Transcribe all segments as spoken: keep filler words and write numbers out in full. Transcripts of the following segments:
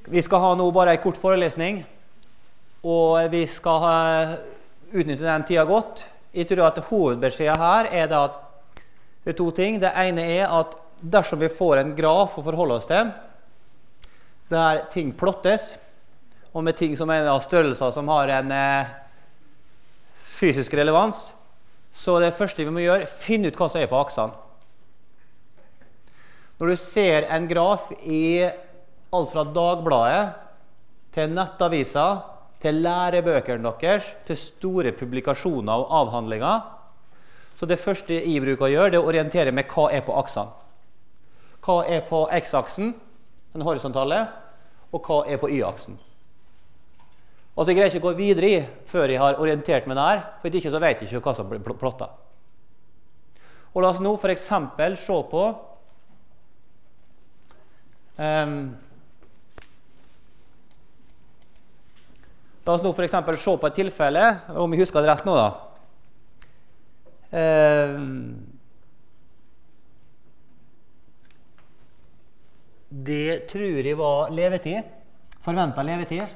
Vi skal ha nå bare en kort forelesning, og vi skal ha, utnytte den tiden godt. Jeg tror at hovedbeskjeden her er det at det er to ting. Det ene er at dersom vi får en graf å forholde oss til, der ting plottes, og med ting som er av størrelser som har en eh, fysisk relevans, så det første vi må gjøre, finne ut hva som er på aksene. Når du ser en graf i alt fra Dagbladet til nettaviser, til lærebøkene deres, til store publikasjoner og avhandlinger, så det første jeg bruker å gjøre, det er å orientere med hva er på aksene. Hva er på x-aksen, den horisontale, og hva er på y-aksen. Altså, jeg greier ikke å gå videre i før jeg har orientert meg der, for ikke så vet jeg ikke hva som blir plottet. Og la oss nå for eksempel se på um, La oss nå for eksempel se på et tilfelle, om jeg husker det rett nå da. Um, det tror jeg var levetid, forventet levetid.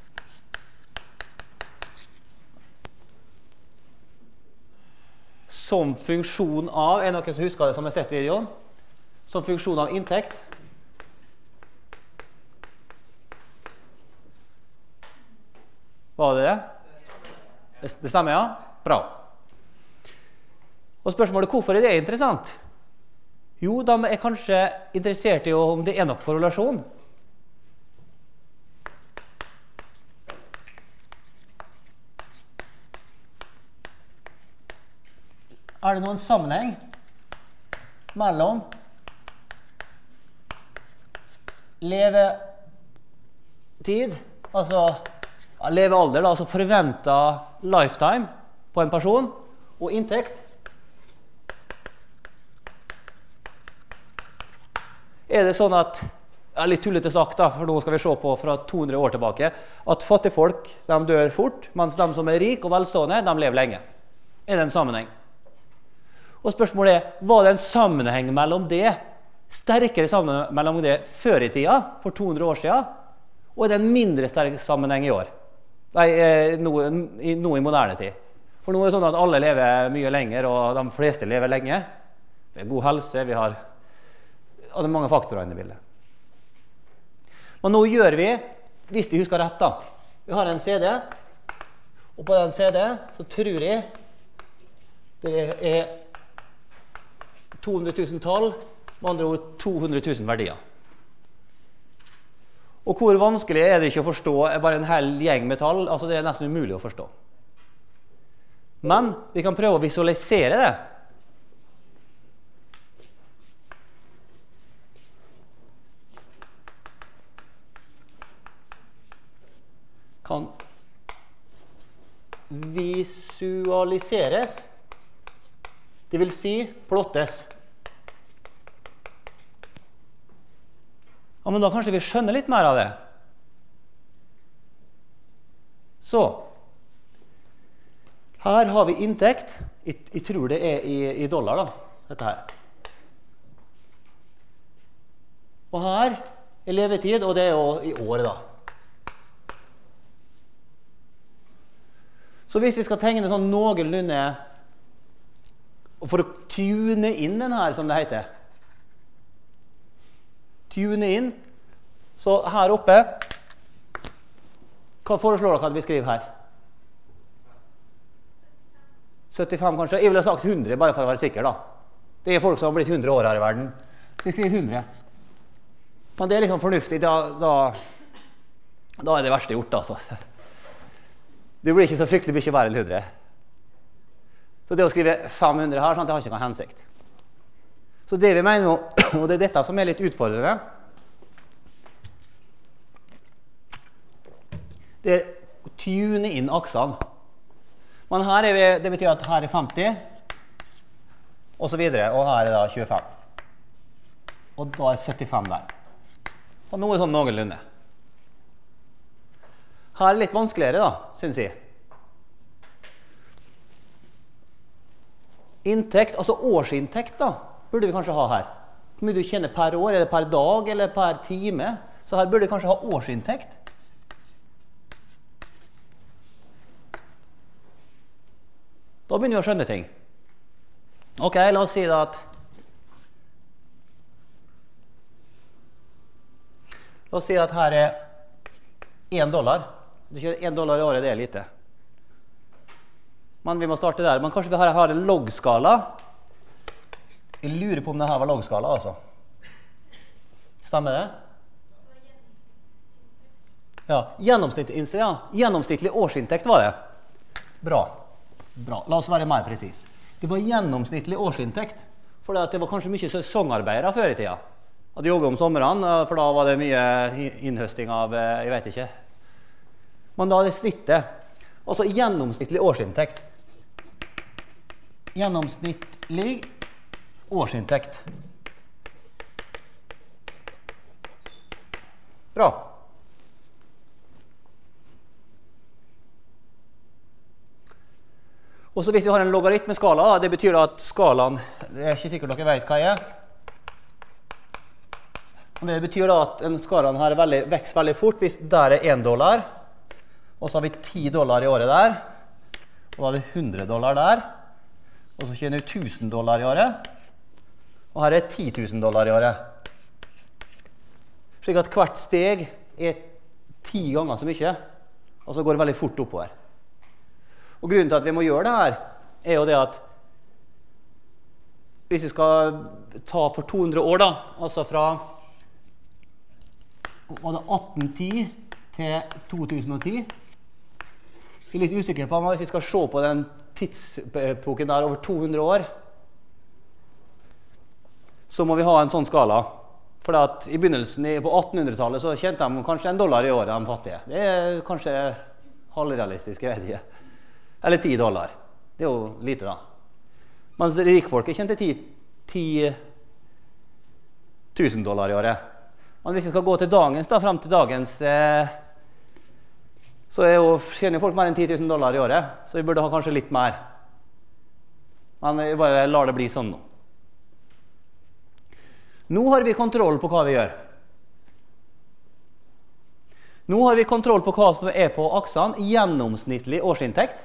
Som funksjon av, er det noen som husker det som har sett videoen? Som funksjon av inntekt. Var det det? Det, det stemmer, ja? Bra. Og spørsmålet, hvorfor er det interessant? Jo, de er kanskje interessert i om det er nok korrelasjon. Er det noen sammenheng mellom levetid, altså levealder, altså forventet lifetime på en person, og inntekt? Er det sånn at, ja, litt tullete sagt da, for nå skal vi se på fra to hundre år tilbake, at fattige folk, de dør fort, mens de som er rik og velstående, de lever lenge? Er det en sammenheng? Og spørsmålet er, var det en sammenheng mellom det, sterkere sammenheng mellom det før i tida, for to hundre år siden, og er det en mindre sterk sammenheng i år? Nei, nå, nå i moderne tid. For nå er det sånn at alle lever mye lenger, og de fleste lever lenge. Vi har god helse, vi har altså mange faktorer inne i bildet. Men nå gjør vi, hvis vi husker rett da, vi har en C D, og på den C D så tror jeg det er to hundre tusen tall, med andre ord to hundre tusen verdier. Og hvor vanskelig er det ikke å forstå bare en hel gjeng med tall? Altså det er nesten umulig å forstå. Men vi kan prøve å visualisere det. Kan visualiseres. Det vil si plottes. Ja, men da kanskje vi skjønner litt mer av det. Så, her har vi inntekt. Jeg, jeg tror det er i, i dollar da, dette her. Og her er levetid, og det er jo i år da. Så hvis vi skal tegne sånn noenlunde, og for å tune inn den her, som det heter, tune inn, så her oppe, hva foreslår dere at vi skriver her? syttifem kanskje? Jeg ville ha sagt hundre, bare for å være sikker da. Det er folk som har blitt hundre år her i verden. Så vi skriver hundre. Men det er liksom fornuftig, da, da, da er det verste gjort altså. Det blir ikke så fryktelig mye verre enn hundre. Så det å skrive fem hundre her, sånn, det har ikke noen hensikt. Så det vi mener nå, og det er dette som er litt utfordrende, det er å tune inn aksene. Men her er vi, det betyr at her er femti, og så videre, og her er da tjuefem. Og da er syttifem der. Og nå er det sånn noenlunde. Her er det litt vanskeligere da, synes jeg. Inntekt, altså årsinntekt da, burde vi kanskje ha her. Hvor mye du tjener per år, er det per dag eller per time? Så her burde jeg kanskje ha årsinntekt. Da begynner vi å skjønne ting. Ok, la oss si da at La oss si at her er én dollar. Det er ikke én dollar i året, det er lite. Men vi må starte der. Men kanskje vi her har en logskala. Jeg lurer på om det her var logskala, altså. Stemmer det? Ja, gjennomsnittlig, ja. Gjennomsnittlig årsinntekt var det. Bra. Bra. La oss være mer presis. Det var gjennomsnittlig årsinntekt. For det var kanskje mye sesongarbeidere før i tida. Hadde jobbet om sommeren, for da var det mye innhøsting av, jeg vet ikke. Men da er det snittet. Altså gjennomsnittlig årsinntekt. Gjennomsnittlig årsinntekt. Bra. Og så hvis vi har en logaritmeskala, det betyr at skalaen, det er ikke sikkert dere vet hva jeg er. Og det betyr da at en skalaen her veldig, vekst veldig fort hvis der er én dollar, og så har vi ti dollar i året der, og da har vi hundre dollar der, og så tjener vi tusen dollar i året, og her er ti tusen dollar i året. Slik at hvert steg er ti ganger så mye, og så går det veldig fort oppover. Og grunnen til at vi må gjøre det her, er jo det at hvis vi skal ta for to hundre år da, altså fra var det atten ti til to tusen ti. Jeg er litt usikker på om vi skal se på den tidsepoken der over to hundre år. Så må vi ha en sånn skala. For at i begynnelsen på attenhundretallet så tjente de kanskje en dollar i året, de fattige. Det er kanskje halvrealistisk, jeg vet ikke. Eller ti dollar. Det er jo lite da. Mens rikfolket tjente ti tusen dollar i året. Men hvis vi skal gå til dagens, da, frem til dagens, eh, så er jo, tjener folk mer enn ti tusen dollar i året, så vi burde ha kanskje litt mer. Men vi bare lar det bli sånn nå. Nå har vi kontroll på hva vi gjør. Nå har vi kontroll på hva som er på aksene, gjennomsnittlig årsinntekt.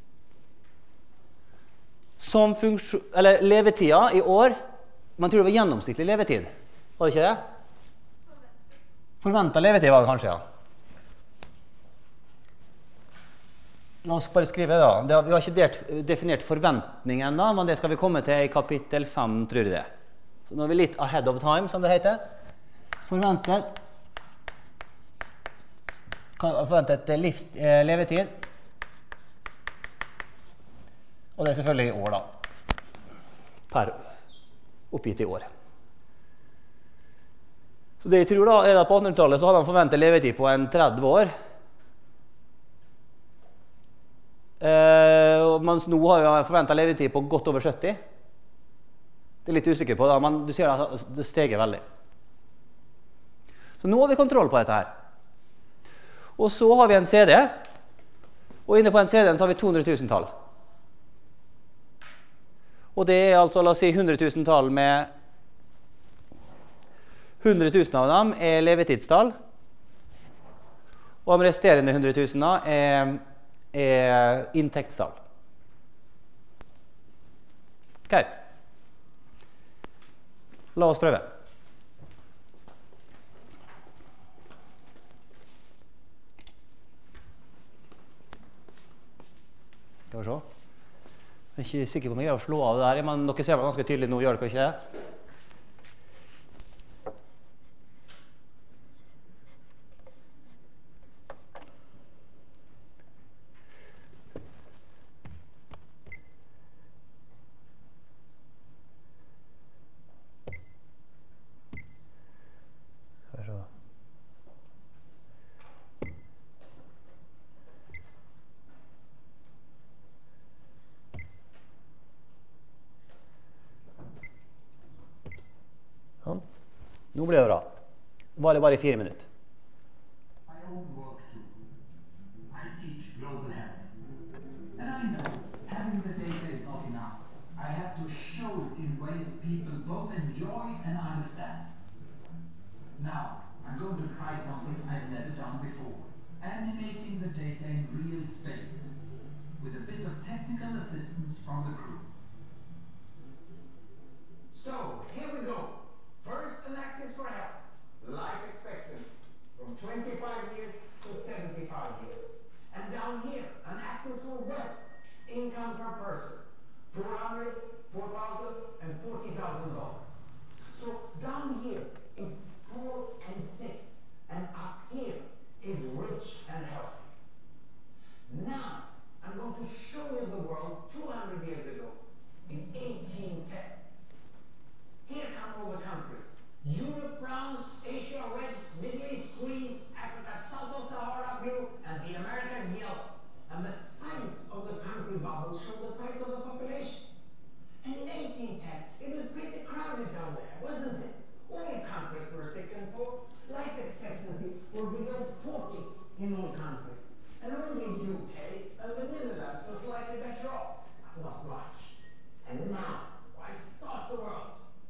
Som funksjon, eller levetida i år, man tror det var gjennomsnittlig levetid, var det ikke det? Forventet levetid var det kanskje, ja. La oss bare skrive da. Det, vi har ikke definert forventningen da, men det skal vi komme til i kapittel fem, tror jeg det. Så nå er vi litt ahead of time, som det heter. Forventet, forventet livs, eh, levetid. Og det er selvfølgelig i år da. Per oppgitt i år. Så det jeg tror da, er at på attenhundretallet så hadde han forventet levetid på en tretti år. Eh, mens nå har jeg forventet levetid på godt over sytti. Det er litt usikker på det, men du ser at det steger veldig. Så nå har vi kontroll på dette her. Og så har vi en C D. Og inne på en C D så har vi to hundre tusen tall. Og det er altså, la oss si, hundre tusen tall med hundre tusen av dem er levetidstall, og de resterende hundre tusen er, er inntektstall. Ok. La oss prøve. Skal vi se. Jeg er ikke sikker på om jeg greier å slå av det der, men dere ser vel ganske tydelig nå, gjør dere ikke det? Sånn. Nå blir det bra. Bare bare fire minutter. My own work too. I teach global health. And I know having the data is not enough. I have to show it in ways people both enjoy and understand. Now, I'm going to try done before, animating the data in real space, with a bit of technical assistance from the crew. So, here we go. First, an axis for health. Life expectancy, from twenty-five years to seventy-five years. And down here, an axis for wealth, income per person, four hundred, four thousand, and forty thousand dollars. So down here is poor and sick, and up here is rich and healthy. Now, I'm going to show you the world two hundred years ago, in eighteen ten. Here come all the countries. Europe brown, Asia red, Middle East green, Africa south of Sahara blue, and the Americas yellow. And the size of the country bubbles show the size of the population. And in eighteen ten, it was pretty crowded down there, wasn't it? All countries were sick and poor. Life expectancy were below forty in all countries. And only U K and the Netherlands were slightly better off, but not much. And now, why start the world?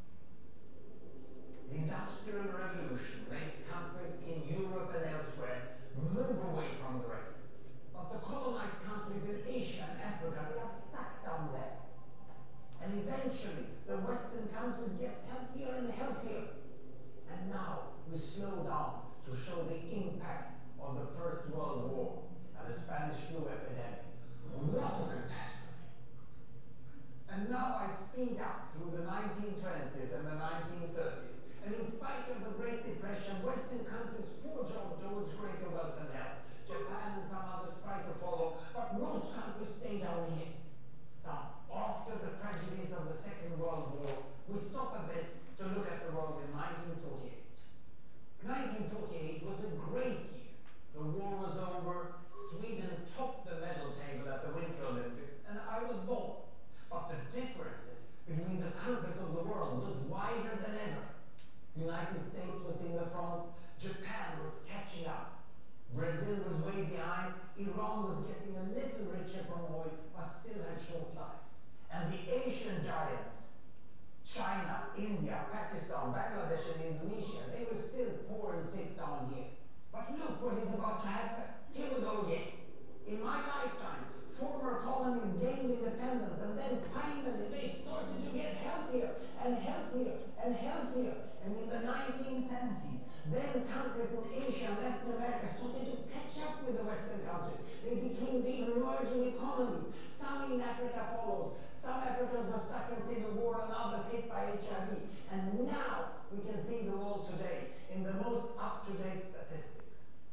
The Industrial Revolution makes countries in Europe and elsewhere move away from the rest. But the colonized countries in Asia and Africa, they are stuck down there. And eventually, the Western countries get healthier and healthier. And now, we slow down to show the impact of the First World War and the Spanish flu epidemic. What a catastrophe! And now I speed up through the nineteen twenties and the nineteen thirties. And in spite of the Great Depression, Western countries forge on towards greater wealth and health. Japan and some others try to follow, but most countries stay down here. Now, after the tragedies of the Second World War, we stop a bit to look at the world in nineteen forty-eight. nineteen forty-eight was a great year. The war was over, Sweden topped the medal table at the Winter Olympics, and I was born. But the differences between the countries of the world was wider than ever. The United States was in the front, Japan was catching up. Brazil was way behind, Iran was getting a little richer from oil, but still had short lives. And the Asian giants, China, India, Pakistan, Bangladesh and Indonesia, they were still poor and sick down here. But look what is about to happen. Here we go again. In my lifetime, former colonies gained independence, and then finally they started to get healthier and healthier and healthier. And in the nineteen seventies, then countries in Asia and Latin America started to catch up with the Western countries. They became the emerging economies. Some in Africa follows. Some Africans were stuck in civil war and others hit by H I V. And now we can see the world today in the most up-to-date statistics.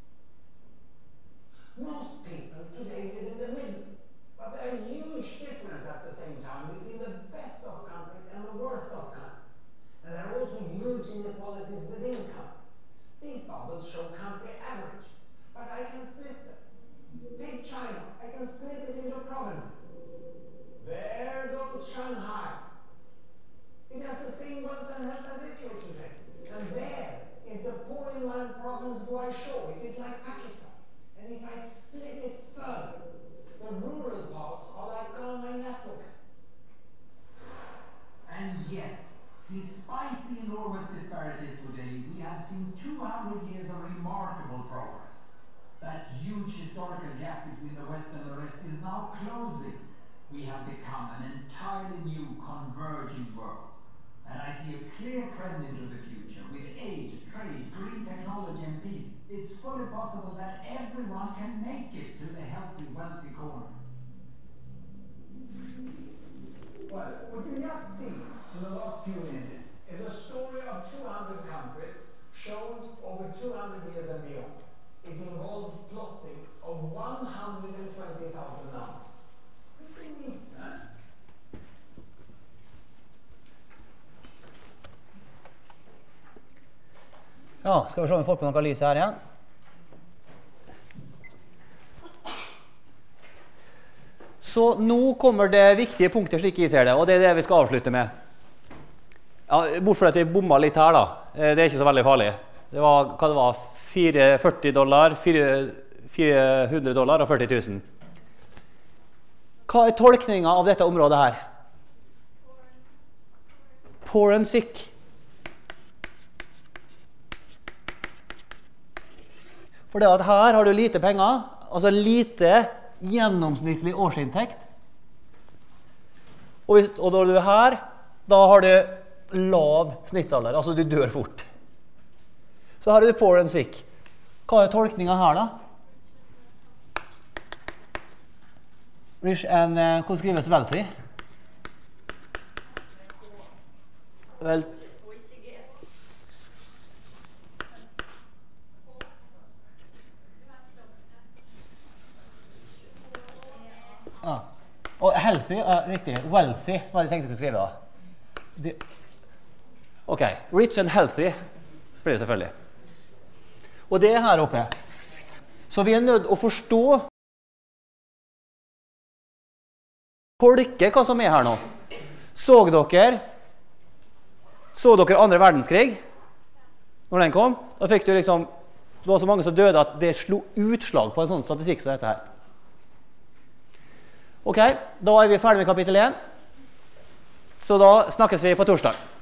Most people today live in the middle. But there are huge differences at the same time between the best of countries and the worst of countries. And there are also huge inequalities within countries. These bubbles show country averages, but I can split them. Take China, I can split it into provinces. There goes Shanghai. It has the same wealth and health as Italy today. And there is the poor inland province Guizhou. It is like Pakistan. And if I split it further, the rural parts are like Ghana in Africa. And yet, despite the enormous disparities today, we have seen two hundred years of remarkable progress. That huge historical gap between the West and the rest is now closing. We have become an entirely new converging world. And I see a clear trend into the future. With aid, trade, green technology and peace, it's fully possible that everyone can make it to the healthy, wealthy corner. Well, what you just seen in the last few minutes is a story of two hundred countries shown over two hundred years and beyond. It involved plotting of one hundred twenty thousand numbers. Pretty neat, huh? Ja, skal vi se om vi får på noe lys her igjen. Så nå kommer det viktige punktet slik jeg ser det, og det er det vi skal avslutte med. Ja, bort fra at jeg bomma litt her da, det er ikke så veldig farlig. Det var, hva det var, førti dollar, fire hundre dollar og førti tusen. Hva er tolkningen av dette området her? Poor and sick. For det at her har du lite penger, altså lite gjennomsnittlig årsinntekt. Og, hvis, og når du er her, da har du lav snittalder, altså du dør fort. Så her er du poor and sick. Hva er tolkningen her da? Rich and, uh, hvordan skrives wealthy? Vel... Ah. Og healthy, uh, riktig, wealthy var det jeg tenkte jeg skulle skrive da. Det... Ok, rich and healthy blir det selvfølgelig. Og det er her oppe. Så vi er nødt å forstå, tolke hva som er her nå. Så dere, så dere andre verdenskrig? Når den kom, da fikk du liksom, det var så mange som døde at det slo utslag på en sånn statistikk som dette her. Ok, da er vi ferdig med kapittel én. Så da snakkes vi på torsdag.